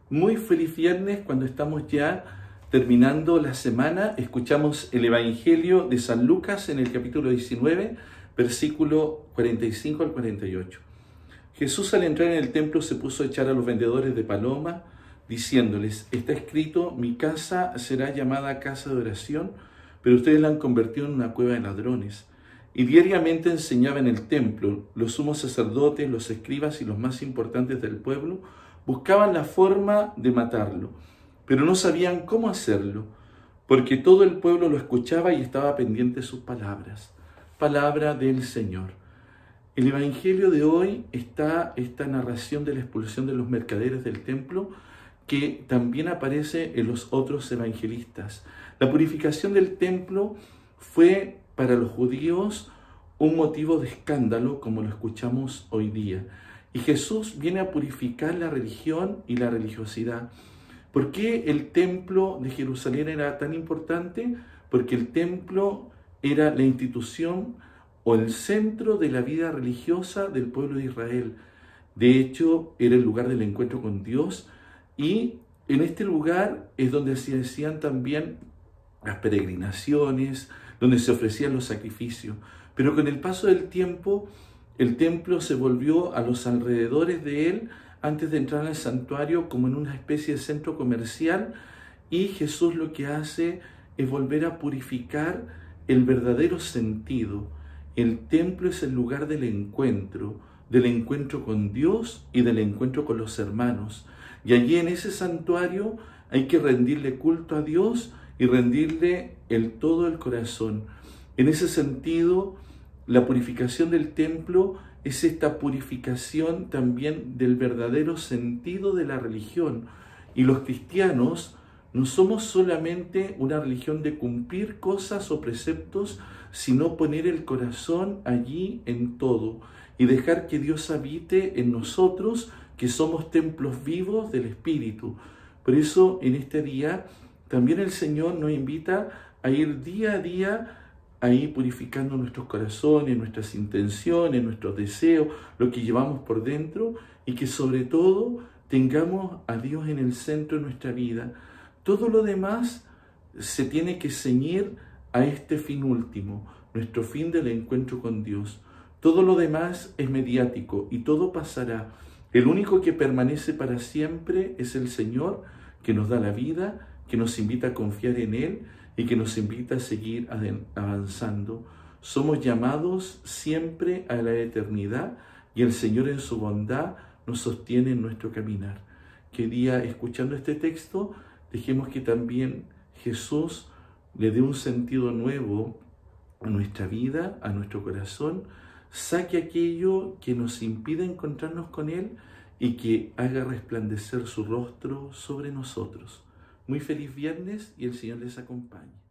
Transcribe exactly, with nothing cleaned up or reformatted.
Muy feliz viernes cuando estamos ya terminando la semana. Escuchamos el Evangelio de San Lucas en el capítulo diecinueve, versículo cuarenta y cinco al cuarenta y ocho. Jesús al entrar en el templo se puso a echar a los vendedores de paloma, diciéndoles: está escrito, mi casa será llamada casa de oración, pero ustedes la han convertido en una cueva de ladrones. Y diariamente enseñaba en el templo. Los sumos sacerdotes, los escribas y los más importantes del pueblo buscaban la forma de matarlo, pero no sabían cómo hacerlo, porque todo el pueblo lo escuchaba y estaba pendiente de sus palabras. Palabra del Señor. El Evangelio de hoy está esta narración de la expulsión de los mercaderes del templo, que también aparece en los otros evangelistas. La purificación del templo fue para los judíos un motivo de escándalo, como lo escuchamos hoy día. Y Jesús viene a purificar la religión y la religiosidad. ¿Por qué el templo de Jerusalén era tan importante? Porque el templo era la institución o el centro de la vida religiosa del pueblo de Israel. De hecho, era el lugar del encuentro con Dios, y en este lugar es donde se hacían también las peregrinaciones, donde se ofrecían los sacrificios. Pero con el paso del tiempo, el templo se volvió a los alrededores de él, antes de entrar al santuario, como en una especie de centro comercial, y Jesús lo que hace es volver a purificar el verdadero sentido. El templo es el lugar del encuentro, del encuentro con Dios y del encuentro con los hermanos. Y allí en ese santuario hay que rendirle culto a Dios y rendirle el todo el corazón. En ese sentido, la purificación del templo es esta purificación también del verdadero sentido de la religión. Y los cristianos no somos solamente una religión de cumplir cosas o preceptos, sino poner el corazón allí en todo y dejar que Dios habite en nosotros, que somos templos vivos del Espíritu. Por eso en este día también el Señor nos invita a ir día a día ahí purificando nuestros corazones, nuestras intenciones, nuestros deseos, lo que llevamos por dentro, y que sobre todo tengamos a Dios en el centro de nuestra vida. Todo lo demás se tiene que ceñir a este fin último, nuestro fin del encuentro con Dios. Todo lo demás es mediático y todo pasará. El único que permanece para siempre es el Señor, que nos da la vida, que nos invita a confiar en Él y que nos invita a seguir avanzando. Somos llamados siempre a la eternidad, y el Señor en su bondad nos sostiene en nuestro caminar. Que día, escuchando este texto, dejemos que también Jesús le dé un sentido nuevo a nuestra vida, a nuestro corazón, saque aquello que nos impide encontrarnos con Él y que haga resplandecer su rostro sobre nosotros. Muy feliz viernes y el Señor les acompañe.